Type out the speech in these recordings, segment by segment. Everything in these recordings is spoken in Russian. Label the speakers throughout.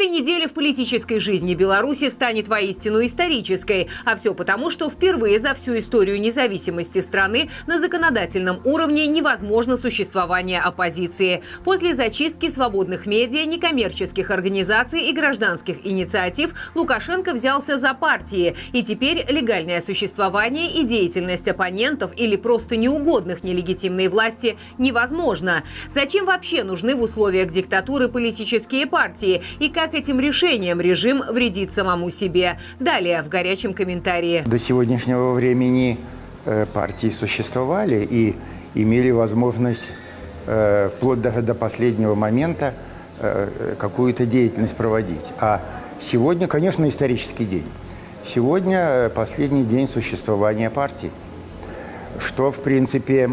Speaker 1: этой неделе в политической жизни Беларуси станет воистину исторической. А все потому, что впервые за всю историю независимости страны на законодательном уровне невозможно существование оппозиции. После зачистки свободных медиа, некоммерческих организаций и гражданских инициатив Лукашенко взялся за партии. И теперь легальное существование и деятельность оппонентов или просто неугодных нелегитимной власти невозможно. Зачем вообще нужны в условиях диктатуры политические партии? И как этим решением режим вредит самому себе? Далее в горячем комментарии.
Speaker 2: До сегодняшнего времени партии существовали и имели возможность вплоть даже до последнего момента какую-то деятельность проводить. А сегодня, конечно, исторический день. Сегодня последний день существования партии, что в принципе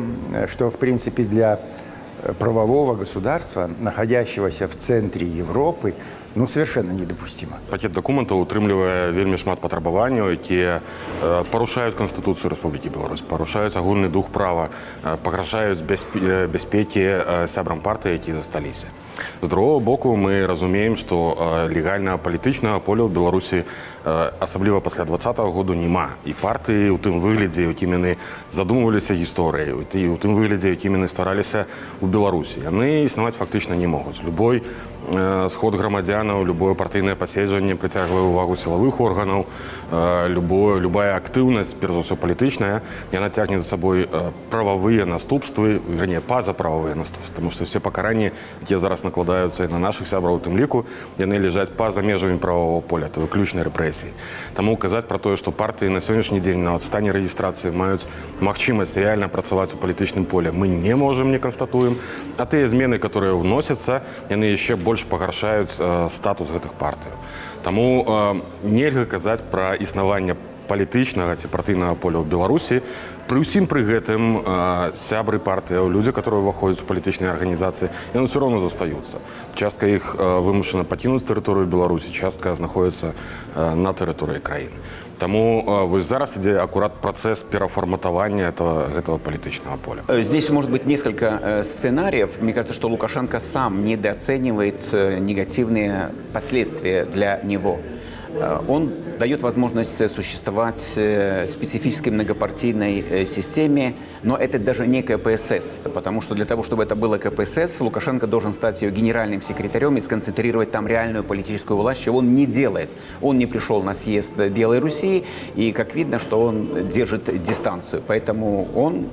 Speaker 2: для правового государства, находящегося в центре Европы, ну, совершенно недопустимо.
Speaker 3: Пакет документов утрымлівае вельмі шмат патрабаванняў, якія парушаюць Конституцию Республики Беларусь, парушаюць агульны дух права, пагражаюць бяспекі сябрам партыі, якія засталіся. З другого боку, мы разумеем, што легальнага палітычнага поля ў Беларусі, асабліва пасля 2020 году, няма. І партыі ў тым выглядзе, якім яны задумваліся гісторыяй, і ў тым выглядзе, якім яны стараліся ў Беларусі, яны існаваць фактычна не могуць. Любой сход грамадзянаў, любое партыйнае паседжанне прыцягвае ўвагу сілавых органаў, любая актыўнасць, перш за ўсё палітычная, яна цягне за сабой прававыя наступствы, вернее, пазаправавыя наступствы, тому што все пакаранні, якія зараз накладаюцца і на нашых сябраў, у тым ліку, яны ляжаць па-за межамі правового поля, это выключныя рэпрэсіі. Таму казаць пра тое, што партыі на сённяшні дзень нават в стане рэгістрацыі маюць магчымасць рэальна працаваць у палітычным поле, мы не можам, не канстатуем, а тыя змены, которые ўносяцца, яны яшчэ больш пагаршаюць статус гэтых партый. Таму нельга казаць пра існаванне палітычнага ці партыйнага поля ў Беларусі. Пры ўсім пры гэтым сябры партыяў, людзі, которые ўваходзяць у палітычныя арганізацыі, яны ўсё роўна застаюцца. Частка іх вымушана пакінуць тэрыторыю Беларусі, частка знаходзіцца на тэрыторыі краіны. Тому вот зараз ідзе аккурат процесс переформатования этого политического поля.
Speaker 4: Здесь может быть несколько сценариев. Мне кажется, что Лукашенко сам недооценивает негативные последствия для него. Он дает возможность существовать специфической многопартийной системе, но это даже не КПСС, потому что для того, чтобы это было КПСС, Лукашенко должен стать ее генеральным секретарем и сконцентрировать там реальную политическую власть, чего он не делает. Он не пришел на съезд Белой Руси, и как видно, что он держит дистанцию, поэтому он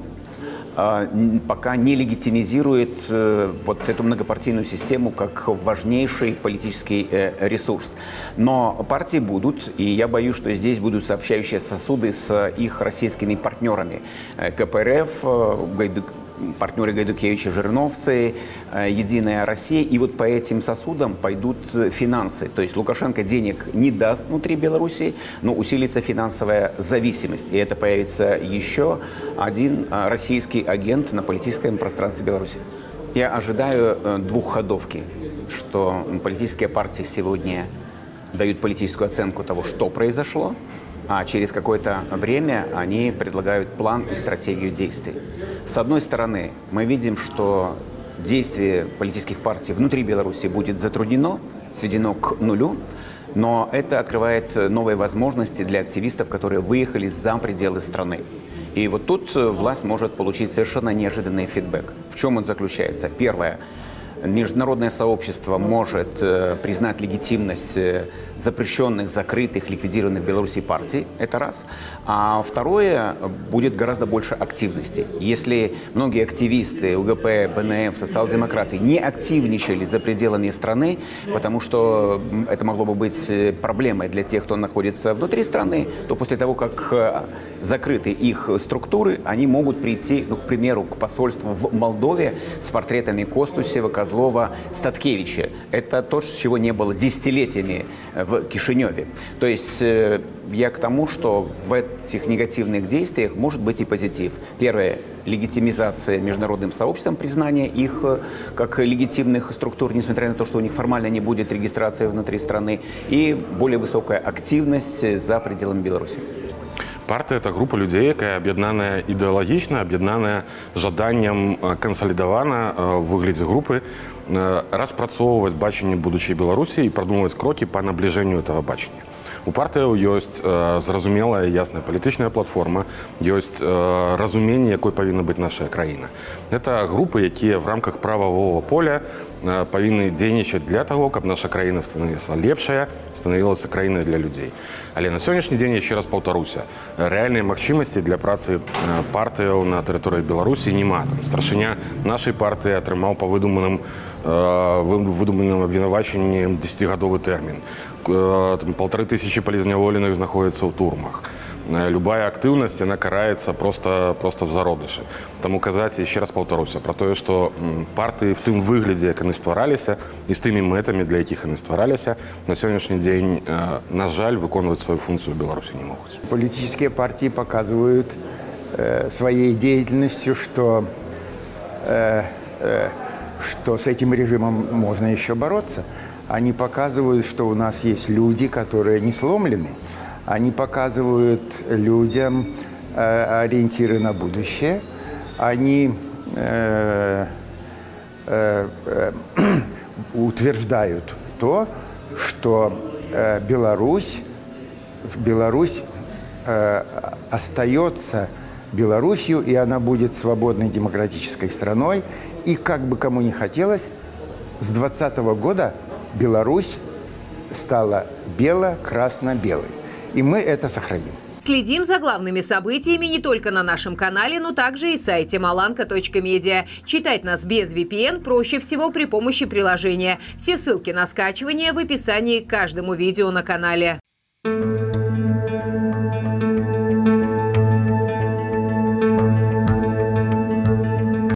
Speaker 4: пока не легитимизирует вот эту многопартийную систему как важнейший политический ресурс. Но партии будут, и я боюсь, что здесь будут сообщающие сосуды с их российскими партнерами. КПРФ, партнеры Гайдукевича, Жириновцы, Единая Россия. И вот по этим сосудам пойдут финансы. То есть Лукашенко денег не даст внутри Беларуси, но усилится финансовая зависимость. И это появится еще один российский агент на политическом пространстве Беларуси. Я ожидаю двухходовки, что политические партии сегодня дают политическую оценку того, что произошло, а через какое-то время они предлагают план и стратегию действий. С одной стороны, мы видим, что действие политических партий внутри Беларуси будет затруднено, сведено к нулю, но это открывает новые возможности для активистов, которые выехали за пределы страны. И вот тут власть может получить совершенно неожиданный фидбэк. В чем он заключается? Первое. Международное сообщество может признать легитимность запрещенных, закрытых, ликвидированных в Беларуси партий. Это раз. А второе, будет гораздо больше активности. Если многие активисты УГП, БНФ, социал-демократы не активничали за пределами страны, потому что это могло бы быть проблемой для тех, кто находится внутри страны, то после того, как закрыты их структуры, они могут прийти, ну, к примеру, к посольству в Молдове с портретами Костусева, Козлова, Статкевича. Это то, чего не было десятилетиями в Кишиневе. То есть я к тому, что в этих негативных действиях может быть и позитив. Первое – легитимизация международным сообществом, признание их как легитимных структур, несмотря на то, что у них формально не будет регистрации внутри страны, и более высокая активность за пределами Беларуси.
Speaker 3: Партия – это группа людей, якая об'єднана ідеологічна, об'єднана жаданням консолідована в вигляді групи распрацоўваць бачанне будучай Беларусі і прадумваць крокі па набліжэнню этого бачання. У партыяў ёсць зразумелая ясная палітычная платформа, ёсць разуменне, якой павінна быць наша краіна. Это групы, якія в рамках прававога поля павінны дзейнічаць для таго, каб наша краіна становілася лепшая, становілася краінай для людзей. Але на сённяшні дзень, яшчэ раз паўтаруся, рэальныя магчымасці для працы партыяў на тэрыторыі Беларусі няма. Старшыня нашай партыі атрымаў па выдуманым абвінавачанні 10-гадовы тэрмін. 1500 палізняволеных знаходзяцца ў турмах. Любая актыўнасць, яна караецца просто в зародышы. Таму казаць, яшчэ раз паўтаруся, пра тое, што партыі в тым выглядзе, як яны ствараліся, і з тымі мэтамі, для якіх яны ствараліся, на сённяшні дзень, на жаль, выконваць сваю функцию в Беларуси не могут.
Speaker 2: Политические партии показывают своей деятельностью, что с этим режимом можно еще бороться. Они показывают, что у нас есть люди, которые не сломлены. Они показывают людям ориентиры на будущее. Они утверждают то, что Беларусь остается Беларусью, и она будет свободной демократической страной. И как бы кому ни хотелось, с 2020 года Беларусь стала бело-красно-белой. И мы это сохраним.
Speaker 1: Следим за главными событиями не только на нашем канале, но также и сайте malanka.media. Читать нас без VPN проще всего при помощи приложения. Все ссылки на скачивание в описании к каждому видео на канале.